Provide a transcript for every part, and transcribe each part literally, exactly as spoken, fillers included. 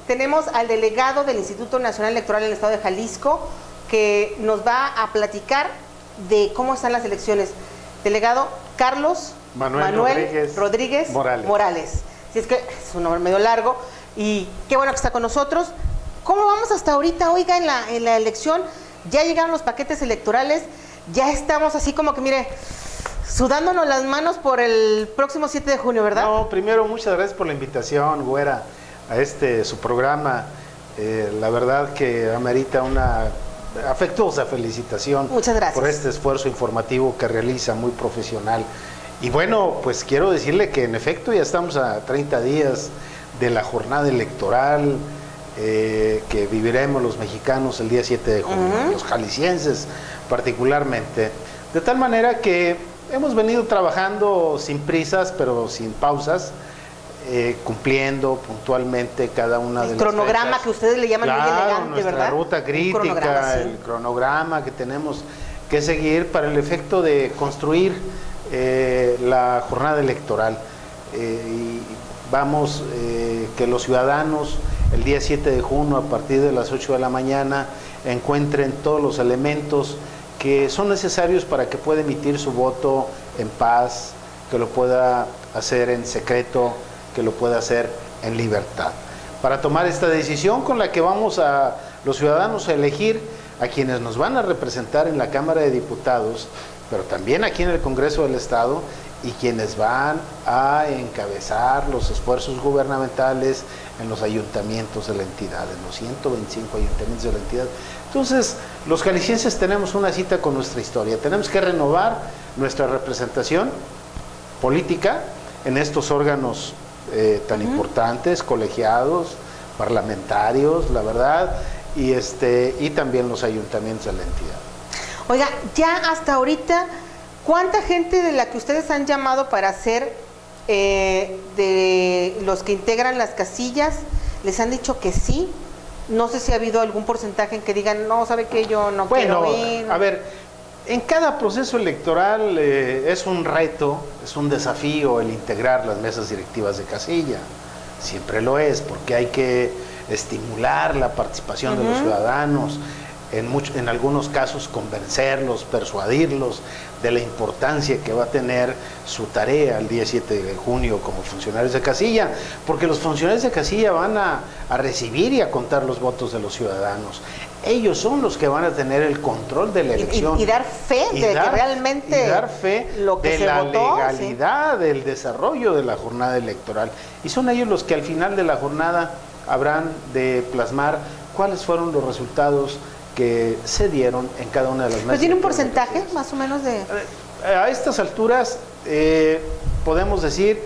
tenemos al delegado del Instituto Nacional Electoral del Estado de Jalisco, que nos va a platicar de cómo están las elecciones. Delegado Carlos Manuel, Manuel Rodríguez, Rodríguez Morales. Morales. Si es que es un nombre medio largo y qué bueno que está con nosotros. ¿Cómo vamos hasta ahorita? Oiga, en la, en la elección ya llegaron los paquetes electorales, ya estamos así como que, mire, sudándonos las manos por el próximo siete de junio, ¿verdad? No, primero, muchas gracias por la invitación, güera, a este, su programa. Eh, la verdad que amerita una afectuosa felicitación. Muchas gracias. Por este esfuerzo informativo que realiza, muy profesional. Y bueno, pues quiero decirle que en efecto ya estamos a treinta días de la jornada electoral eh, que viviremos los mexicanos el día siete de junio, uh-huh. los jaliscienses particularmente. De tal manera que hemos venido trabajando sin prisas, pero sin pausas, eh, cumpliendo puntualmente cada una el de las cronograma fechas. que ustedes le llaman Claro, muy elegante, nuestra ¿verdad? ruta crítica, cronograma, sí. el cronograma que tenemos que seguir para el efecto de construir eh, la jornada electoral. Eh, y vamos, eh, que los ciudadanos el día siete de junio a partir de las ocho de la mañana encuentren todos los elementos que son necesarios para que pueda emitir su voto en paz, que lo pueda hacer en secreto, que lo pueda hacer en libertad. Para tomar esta decisión con la que vamos a los ciudadanos a elegir a quienes nos van a representar en la Cámara de Diputados, pero también aquí en el Congreso del Estado, y quienes van a encabezar los esfuerzos gubernamentales en los ayuntamientos de la entidad, en los ciento veinticinco ayuntamientos de la entidad. Entonces, los jaliscienses tenemos una cita con nuestra historia, tenemos que renovar nuestra representación política en estos órganos eh, tan uh-huh. importantes, colegiados, parlamentarios, la verdad, y, este, y también los ayuntamientos de la entidad. Oiga, ya hasta ahorita, ¿cuánta gente de la que ustedes han llamado para ser eh, de los que integran las casillas les han dicho que sí? No sé si ha habido algún porcentaje en que digan, no, ¿sabe qué? Yo no bueno, quiero ir. A ver, en cada proceso electoral eh, es un reto, es un desafío el integrar las mesas directivas de casilla. Siempre lo es, porque hay que estimular la participación uh-huh. de los ciudadanos, en, mucho, en algunos casos convencerlos, persuadirlos de la importancia que va a tener su tarea el día siete de junio como funcionarios de casilla, porque los funcionarios de casilla van a, a recibir y a contar los votos de los ciudadanos. Ellos son los que van a tener el control de la elección. Y, y, y dar fe y de dar, que realmente y dar fe lo que de se la votó, legalidad ¿sí? del desarrollo de la jornada electoral. Y son ellos los que al final de la jornada habrán de plasmar cuáles fueron los resultados que se dieron en cada una de las mesas. ¿Pero tiene un porcentaje más o menos de...? A estas alturas eh, podemos decir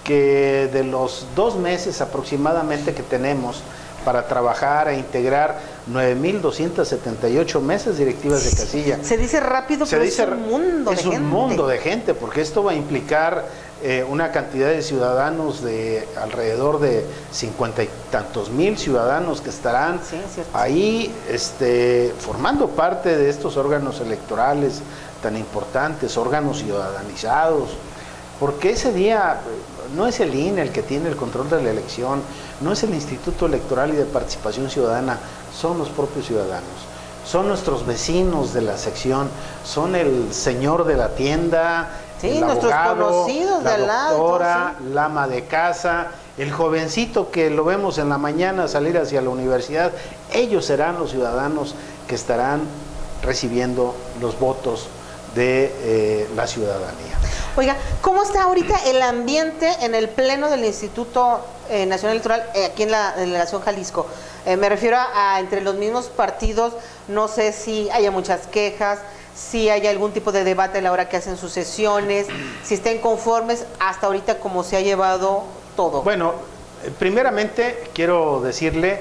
que de los dos meses aproximadamente que tenemos para trabajar e integrar nueve mil doscientas setenta y ocho mesas directivas de casilla. Se dice rápido, se pero dice, es un mundo es de un gente. mundo de gente, porque esto va a implicar eh, una cantidad de ciudadanos de alrededor de cincuenta y tantos mil ciudadanos que estarán sí, ahí este, formando parte de estos órganos electorales tan importantes, órganos ciudadanizados, porque ese día no es el I N E el que tiene el control de la elección, no es el Instituto Electoral y de Participación Ciudadana, son los propios ciudadanos, son nuestros vecinos de la sección, son el señor de la tienda, sí, el nuestros abogado, conocidos la de al lado, doctora, sí. la ama de casa, el jovencito que lo vemos en la mañana salir hacia la universidad. Ellos serán los ciudadanos que estarán recibiendo los votos de eh, la ciudadanía. Oiga, ¿cómo está ahorita el ambiente en el pleno del Instituto eh, Nacional Electoral eh, aquí en la delegación Jalisco? Eh, me refiero a, a entre los mismos partidos, no sé si haya muchas quejas, si hay algún tipo de debate a la hora que hacen sus sesiones, si estén conformes hasta ahorita como se ha llevado todo. Bueno, primeramente quiero decirle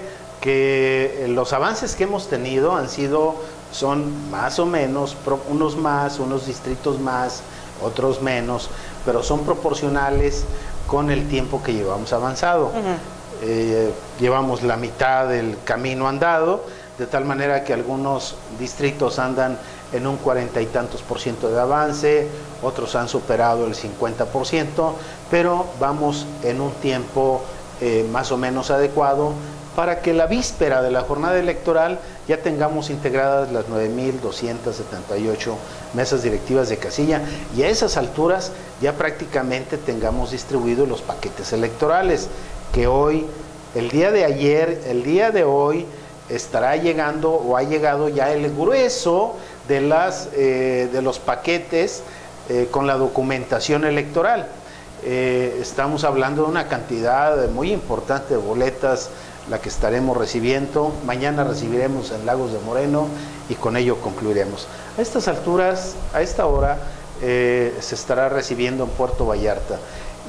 que los avances que hemos tenido han sido, son más o menos, unos más, unos distritos más, otros menos, pero son proporcionales con el tiempo que llevamos avanzado. Uh-huh. eh, llevamos la mitad del camino andado, de tal manera que algunos distritos andan en un cuarenta y tantos por ciento de avance, otros han superado el cincuenta por ciento, pero vamos en un tiempo eh, más o menos adecuado para que la víspera de la jornada electoral ya tengamos integradas las nueve mil doscientas setenta y ocho mesas directivas de casilla y a esas alturas ya prácticamente tengamos distribuidos los paquetes electorales, que hoy, el día de ayer, el día de hoy, estará llegando o ha llegado ya el grueso de, las, eh, de los paquetes eh, con la documentación electoral. Eh, estamos hablando de una cantidad muy importante de boletas, la que estaremos recibiendo. Mañana recibiremos en Lagos de Moreno y con ello concluiremos. A estas alturas, a esta hora, eh, se estará recibiendo en Puerto Vallarta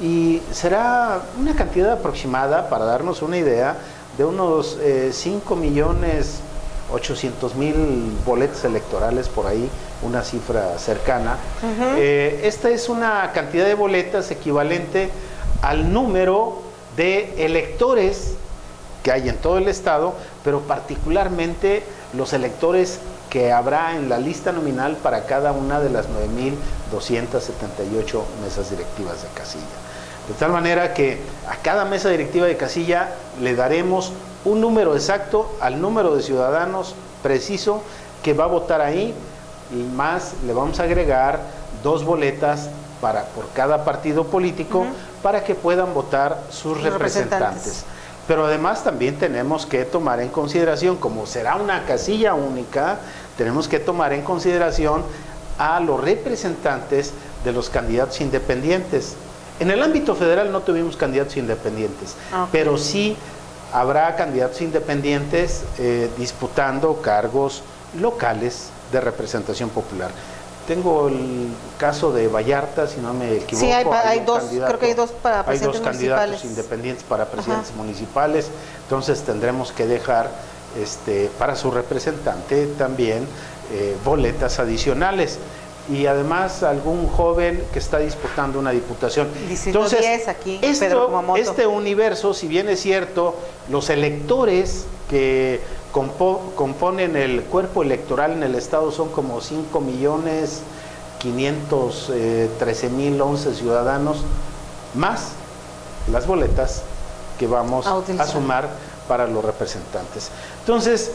y será una cantidad aproximada, para darnos una idea, de unos eh, cinco millones ochocientos mil boletas electorales, por ahí, una cifra cercana. Uh-huh. eh, esta es una cantidad de boletas equivalente al número de electores que hay en todo el estado, pero particularmente los electores que habrá en la lista nominal para cada una de las nueve mil doscientas setenta y ocho mesas directivas de casilla. De tal manera que a cada mesa directiva de casilla le daremos un número exacto al número de ciudadanos preciso que va a votar ahí, y más le vamos a agregar dos boletas para, por cada partido político, uh-huh, para que puedan votar sus representantes. representantes. Pero además también tenemos que tomar en consideración, como será una casilla única, tenemos que tomar en consideración a los representantes de los candidatos independientes. En el ámbito federal no tuvimos candidatos independientes, okay, pero sí habrá candidatos independientes eh, disputando cargos locales de representación popular. Tengo el caso de Vallarta, si no me equivoco. Sí, hay, hay, hay dos, creo que hay dos para presidentes municipales. Hay dos candidatos independientes para presidentes, ajá, municipales, entonces tendremos que dejar este, para su representante también eh, boletas adicionales. Y además algún joven que está disputando una diputación. Entonces, diez aquí, esto, Pedro Kumamoto. Este universo, si bien es cierto, los electores que compo componen el cuerpo electoral en el estado son como cinco millones quinientos trece mil once ciudadanos, más las boletas que vamos a, a sumar para los representantes. Entonces,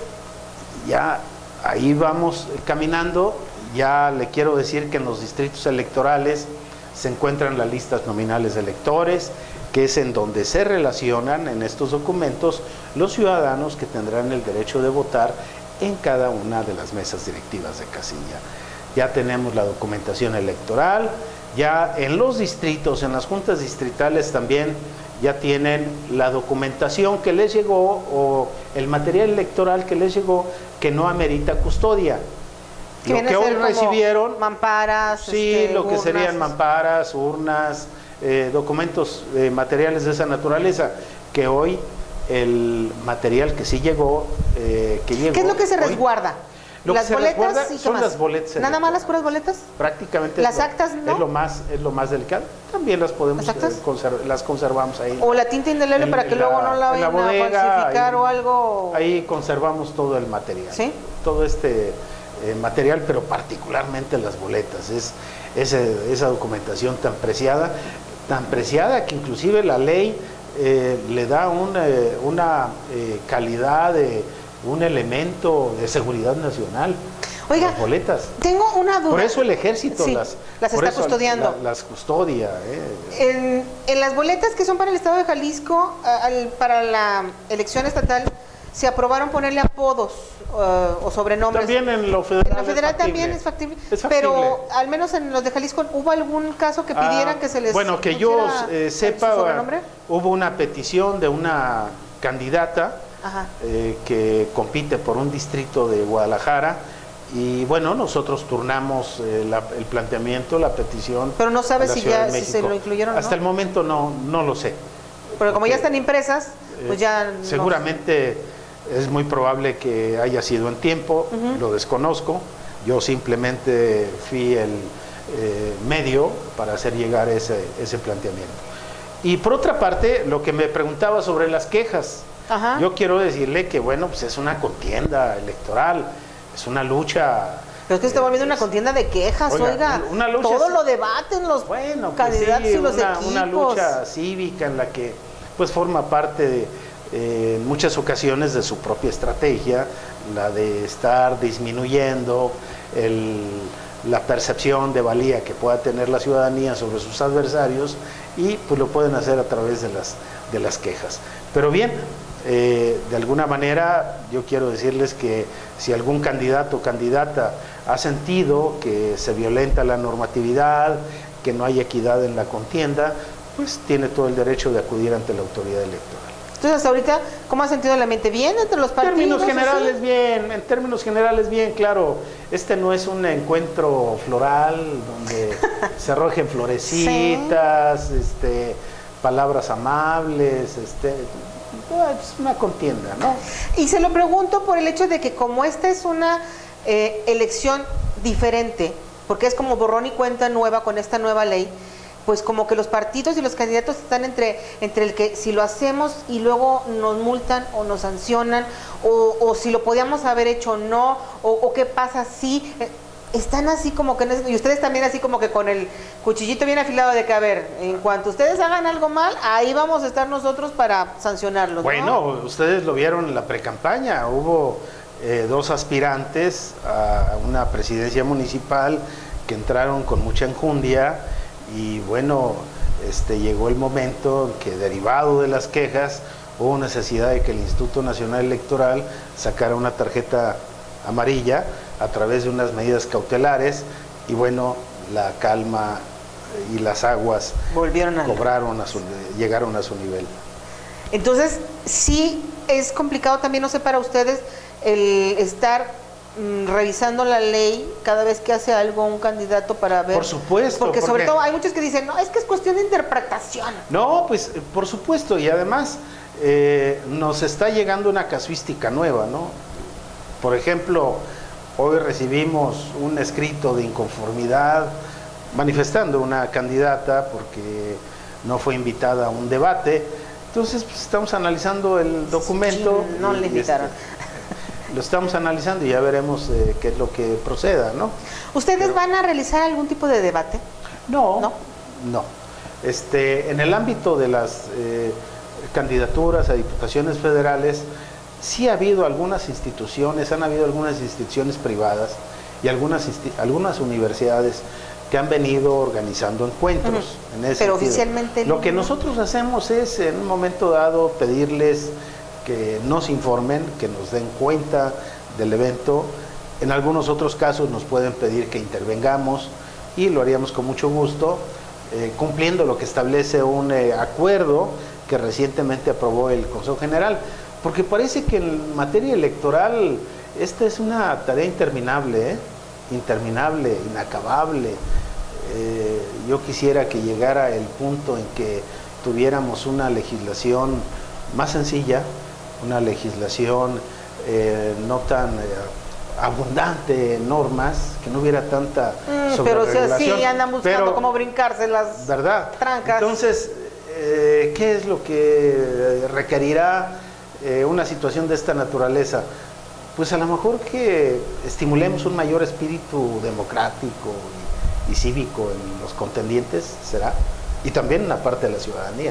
ya ahí vamos caminando. Ya le quiero decir que en los distritos electorales se encuentran las listas nominales de electores, que es en donde se relacionan en estos documentos los ciudadanos que tendrán el derecho de votar en cada una de las mesas directivas de casilla. Ya tenemos la documentación electoral, ya en los distritos, en las juntas distritales también ya tienen la documentación que les llegó o el material electoral que les llegó que no amerita custodia. Lo que hoy recibieron, mamparas, sí, este, lo que urnas, serían mamparas, urnas, eh, documentos eh, materiales de esa naturaleza, que hoy el material que sí llegó, eh, que llegó. ¿Qué es lo que se resguarda? Lo las que se boletas resguarda y son más. las boletas. ¿Nada más las puras boletas? Prácticamente. Las es lo, actas, ¿no? Es lo más, es lo más delicado. También las podemos, ¿las, eh, conserv las conservamos ahí. O la tinta indeleble para que la, luego no la vayan a falsificar ahí, o algo. Ahí conservamos todo el material. ¿Sí? Todo este Eh, material, pero particularmente las boletas, es ese, esa documentación tan preciada, tan preciada que inclusive la ley eh, le da un, eh, una eh, calidad, de un elemento de seguridad nacional. Oiga, las boletas. Tengo una duda. Por eso el ejército sí, las, las está custodiando. La, las custodia. Eh. En, en las boletas que son para el estado de Jalisco, al, para la elección estatal, se aprobaron ponerle apodos uh, o sobrenombres. También en lo federal. En lo federal es también es factible, es factible. Pero al menos en los de Jalisco, ¿hubo algún caso que pidieran ah, que se les bueno, que yo eh, sepa, hubo una petición de una candidata eh, que compite por un distrito de Guadalajara y bueno, nosotros turnamos eh, la, el planteamiento, la petición. Pero no sabes si ya si se lo incluyeron o no. Hasta el momento no, no lo sé. Pero como ya están impresas, pues ya... Eh, seguramente... No. Es muy probable que haya sido en tiempo, uh-huh, lo desconozco, yo simplemente fui el eh, medio para hacer llegar ese, ese planteamiento. Y por otra parte, lo que me preguntaba sobre las quejas, uh-huh, yo quiero decirle que bueno, pues es una contienda electoral, es una lucha... Pero es que se está volviendo una contienda de quejas, oiga, oiga una lucha, todo lo debaten los bueno, pues candidatos sí, y los una, equipos. Una lucha cívica en la que pues forma parte de... eh, en muchas ocasiones de su propia estrategia, la de estar disminuyendo el, la percepción de valía que pueda tener la ciudadanía sobre sus adversarios, y pues lo pueden hacer a través de las, de las quejas. Pero bien, eh, de alguna manera yo quiero decirles que si algún candidato o candidata ha sentido que se violenta la normatividad, que no hay equidad en la contienda, pues tiene todo el derecho de acudir ante la autoridad electoral. Entonces, hasta ahorita, ¿cómo ha sentido el ambiente? ¿Bien entre los partidos? En términos generales, ¿sí? bien. En términos generales, bien, claro. Este no es un encuentro floral donde se arrojen florecitas, sí. este, palabras amables, este, es una contienda, ¿no? Y se lo pregunto por el hecho de que como esta es una eh, elección diferente, porque es como borrón y cuenta nueva con esta nueva ley, pues como que los partidos y los candidatos están entre, entre el que si lo hacemos y luego nos multan o nos sancionan, o, o si lo podíamos haber hecho o no, o, o qué pasa si... Están así como que... Y ustedes también así como que con el cuchillito bien afilado de que, a ver, en cuanto ustedes hagan algo mal, ahí vamos a estar nosotros para sancionarlos, ¿no? Bueno, ustedes lo vieron en la precampaña, hubo eh, dos aspirantes a una presidencia municipal que entraron con mucha enjundia. Y bueno, este, llegó el momento en que, derivado de las quejas, hubo necesidad de que el Instituto Nacional Electoral sacara una tarjeta amarilla a través de unas medidas cautelares, y bueno, la calma y las aguas volvieron a cobraron a su, llegaron a su nivel. Entonces, sí es complicado también, no sé, para ustedes, el estar revisando la ley cada vez que hace algo un candidato para ver. Por supuesto. Porque, porque sobre todo hay muchos que dicen, no, es que es cuestión de interpretación. No, pues por supuesto, y además eh, nos está llegando una casuística nueva, ¿no? Por ejemplo, hoy recibimos un escrito de inconformidad manifestando una candidata porque no fue invitada a un debate. Entonces, pues, estamos analizando el documento. Sí, no le invitaron. Este, lo estamos analizando y ya veremos eh, qué es lo que proceda, ¿no? ¿Ustedes Pero, van a realizar algún tipo de debate? No, no. no. Este, en el ámbito de las eh, candidaturas a diputaciones federales, sí ha habido algunas instituciones, han habido algunas instituciones privadas y algunas, algunas universidades que han venido organizando encuentros. Uh-huh. en ese Pero sentido. Oficialmente... Lo que nosotros hacemos es, en un momento dado, pedirles que nos informen, que nos den cuenta del evento. En algunos otros casos nos pueden pedir que intervengamos y lo haríamos con mucho gusto, eh, cumpliendo lo que establece un eh, acuerdo que recientemente aprobó el Consejo General, porque parece que en materia electoral esta es una tarea interminable, ¿eh? interminable, inacabable. Eh, yo quisiera que llegara el punto en que tuviéramos una legislación más sencilla, una legislación eh, no tan eh, abundante en normas, que no hubiera tanta mm, sobreregulación. Pero si así andan buscando pero, cómo brincarse las ¿verdad? trancas. Entonces, eh, ¿qué es lo que requerirá eh, una situación de esta naturaleza? Pues a lo mejor que estimulemos un mayor espíritu democrático y, y cívico en los contendientes, ¿será? Y también en la parte de la ciudadanía.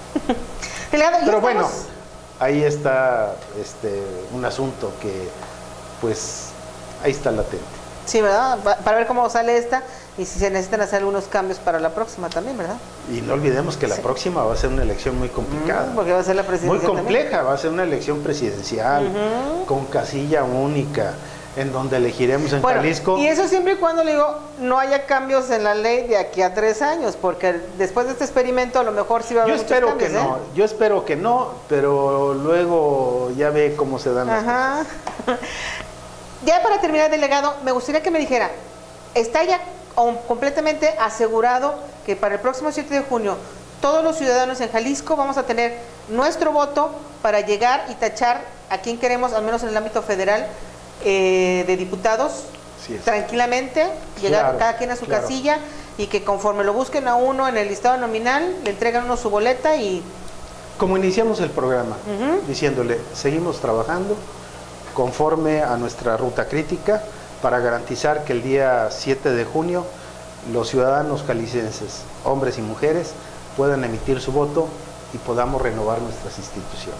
Pero bueno, ahí está este, un asunto que, pues, ahí está latente. Sí, ¿verdad? Para ver cómo sale esta y si se necesitan hacer algunos cambios para la próxima también, ¿verdad? Y no olvidemos que la sí. próxima va a ser una elección muy complicada. Mm, porque va a ser la presidencial. Muy compleja, también. va a ser una elección presidencial, uh-huh. con casilla única, en donde elegiremos en bueno, Jalisco. Y eso siempre y cuando, le digo, no haya cambios en la ley de aquí a tres años, porque después de este experimento a lo mejor sí va a haber yo espero muchos cambios, que no, ¿eh? yo espero que no, pero luego ya ve cómo se dan las Ajá. cosas. Ya para terminar, delegado, me gustaría que me dijera, ¿está ya completamente asegurado que para el próximo siete de junio todos los ciudadanos en Jalisco vamos a tener nuestro voto para llegar y tachar a quien queremos, al menos en el ámbito federal, eh, de diputados, sí tranquilamente, llegar claro, cada quien a su claro. casilla, y que conforme lo busquen a uno en el listado nominal, le entregan uno su boleta y... Como iniciamos el programa, uh-huh. diciéndole, seguimos trabajando conforme a nuestra ruta crítica para garantizar que el día siete de junio los ciudadanos jaliscienses, hombres y mujeres, puedan emitir su voto y podamos renovar nuestras instituciones.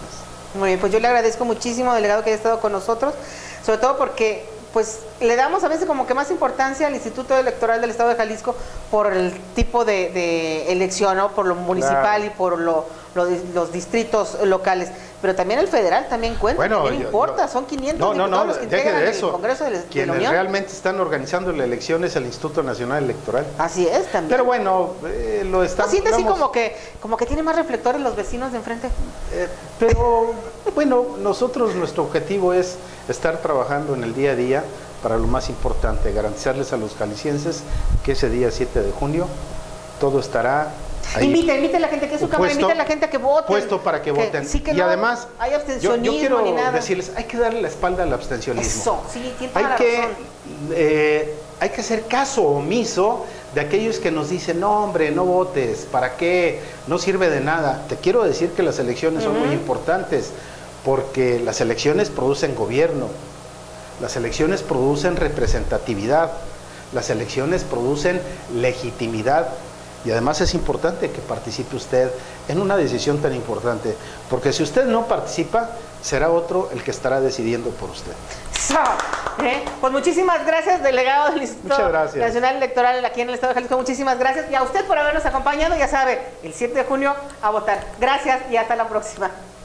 Muy bien, pues yo le agradezco muchísimo, delegado, que haya estado con nosotros, sobre todo porque pues le damos a veces como que más importancia al Instituto Electoral del Estado de Jalisco por el tipo de, de elección, ¿no? Por lo municipal, claro, y por lo, lo, los distritos locales, pero también el federal también cuenta, bueno, también yo, importa, yo, son quinientos no, diputados no, no, los que deje de eso. El Congreso de, quienes de la Unión. Realmente están organizando la elección es el Instituto Nacional Electoral. Así es, también. Pero bueno, eh, lo estamos... ¿No siente así como que, como que tiene más reflectores los vecinos de enfrente? Eh, pero bueno, nosotros, nuestro objetivo es estar trabajando en el día a día para lo más importante, garantizarles a los jaliscienses que ese día siete de junio todo estará ahí. Invite, invite a la gente, que es su cámara, invite a la gente a que voten. Puesto para que, que voten. Sí, que y no además, hay abstencionismo yo, yo quiero ni nada. decirles, hay que darle la espalda al abstencionismo. Eso, sí, tiene hay toda la que, razón. Eh, hay que hacer caso omiso de aquellos que nos dicen, no hombre, no votes, ¿para qué? No sirve de nada. Te quiero decir que las elecciones uh-huh. son muy importantes, porque las elecciones producen gobierno, las elecciones producen representatividad, las elecciones producen legitimidad, y además es importante que participe usted en una decisión tan importante, porque si usted no participa, será otro el que estará decidiendo por usted. So, ¿eh? Pues muchísimas gracias, delegado del Instituto Nacional Electoral aquí en el Estado de Jalisco, muchísimas gracias, y a usted por habernos acompañado, ya sabe, el siete de junio a votar. Gracias y hasta la próxima.